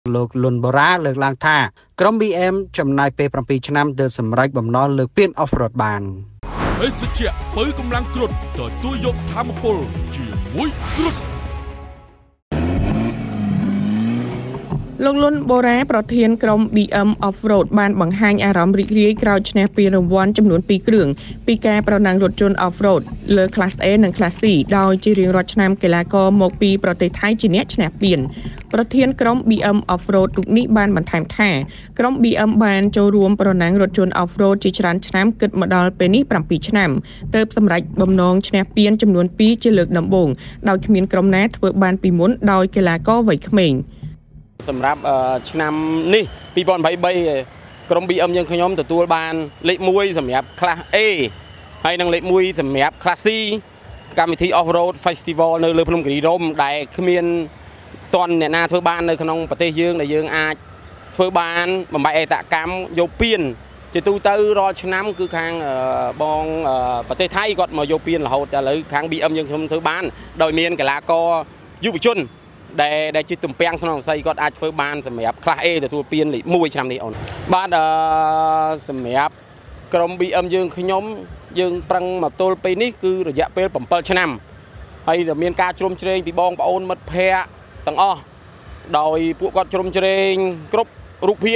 លោកលុនបូរ៉ាលើកឡើងថាក្រុម BM ចំណាយពេល7ឆ្នាំទើបសម្រេចបំណុលលើកពាន Off-road បានភេសជ្ជៈបើកម្លាំងគ្រុឌទទួលយកធម្មពលជាមួយគ្រុឌលោកលុនបូរ៉ាប្រធានក្រុម BM Off-road បានបង្ហាញអារម្មណ៍រីករាយក្រោយឈ្នះពានរង្វាន់ចំនួន2គ្រឿងពីការប្រណាំងរថយន្ត Off-road លើ Class A និង Class C ដោយជារៀងរាល់ឆ្នាំកីឡាករមកពីប្រទេសថៃជាអ្នកឈ្នះពានប្រធានក្រុម BM Off-road រូបនេះបានបន្ថែមថាក្រុម BM បានចូលរួមប្រណាំងរថយន្ត Off-road ជាច្រើនឆ្នាំគិតមកដល់ពេលនេះ7ឆ្នាំទើបសម្រេចបំណងឈ្នះពានចំនួន2ជាលើកដំបូងដោយគ្មានក្រុមណាធ្វើបានពីមុនដោយកីឡាករវ័យក្មេងសម្រាប់ឆ្នាំនេះ2023ក្រុម BM យើងខ្ញុំទទួលបានលេខ1សម្រាប់ Class A ហើយនិងលេខ1សម្រាប់ Class C កម្មវិធី Off-road Festival នៅលើភ្នំគិរីរម្យដែលគ្មានតន់អ្នកណាធ្វើបាននៅក្នុងប្រទេសយើងដែលយើងអាចធ្វើបានបំបែកអេតកម្មយកពានជាទូទៅរាល់ឆ្នាំគឺខាងបងប្រទេសថៃគាត់មកយកពានរហូតតែឥឡូវខាង BM យើងខ្ញុំធ្វើបានដោយមានកីឡាករយុវជនដែលជាទំពាំងក្នុងវិស័យគាត់អាចធ្វើបានសម្រាប់ Class A ទទួលពានលេខ1ឆ្នាំនេះអូនបាទសម្រាប់ក្រុម BM យើងខ្ញុំយើងប្រឹងមកទល់ពេលនេះគឺរយៈពេល7ឆ្នាំហើយមានការជ្រោមជ្រែងពីបងប្អូនមិត្តភ័ក្តិទាំងអស់ដោយពួកគាត់ជ្រោមជ្រែងគ្រប់រូបភាព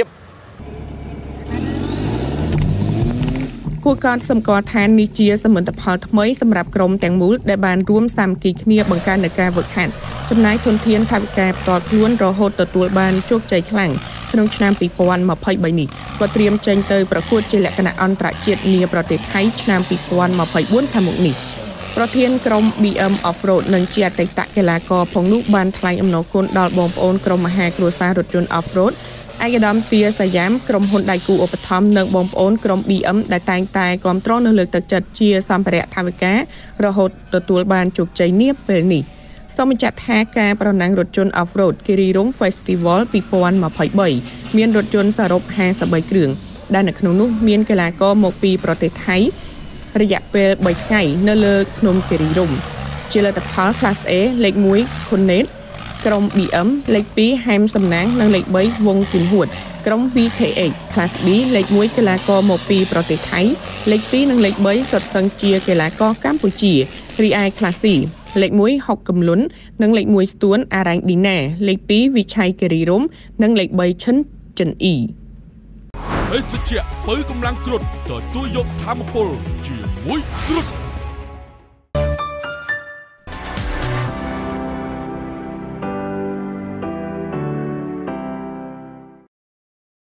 គួរកត់សម្គាល់ថានេះជាសមិទ្ធផលថ្មីសម្រាប់ក្រុមទាំងមូលដែលបានរួមសាមគ្គីគ្នាបង្កើននូវការហ្វឹកហាត់ចំណាយធនធានថវិកាផ្ទាល់ខ្លួនរហូតទទួលបានជោគជ័យខ្លាំងក្នុងឆ្នាំ2023នេះក៏ត្រៀមចេញទៅប្រកួតជាលក្ខណៈអន្តរជាតិនាប្រទេសថៃឆ្នាំ2024ខាងមុខនេះប្រធានក្រុម BM Off-road និងជាអតីតកីឡាករផងនោះបានថ្លែងអំណរគុណដល់បងប្អូនក្រុមមហាគ្រួសាររថយន្ត Off-road ឯកឧត្តមទាសាយ៉ាមក្រុមហ៊ុនដៃគូឧបត្ថម្ភនិងបងប្អូនក្រុម BM ដែលតែងតែគ្រប់គ្រងនិងលើកទឹកចិត្តជាសម្ភារៈថវិការហូតទទួលបានជោគជ័យនាពេលនេះសូមបញ្ជាក់ថាការប្រណាំងរថយន្ត Off-road គិរីរម្យ Festival 2023មានរថយន្តសរុប53គ្រឿងដែលនៅក្នុងនោះមានកីឡាករមកពីប្រទេសថៃរយៈពេល3ថ្ងៃនៅលើភ្នំគិរីរម្យជាលទ្ធផល Class A លេខ1 Connect ក្រុម BM លេខ2 Ham សំណាងនិងលេខ3 វងជំហួតក្រុម VKH Class B លេខ1កីឡាករមកពីប្រទេសថៃលេខ2និងលេខ3សុទ្ធសឹងជាកីឡាករកម្ពុជារីឯ Class C លេខ1 ហុកកំលុននិងលេខ1ស្ទួនអារ៉ាញ់ឌីណាលេខ2វិឆ័យគិរីរម្យនិងលេខ3ឈិនចិនអ៊ីភេសជ្ជៈបើកម្លាំងគ្រុឌទទួលយកធម្មពលជាមួយគ្រុឌ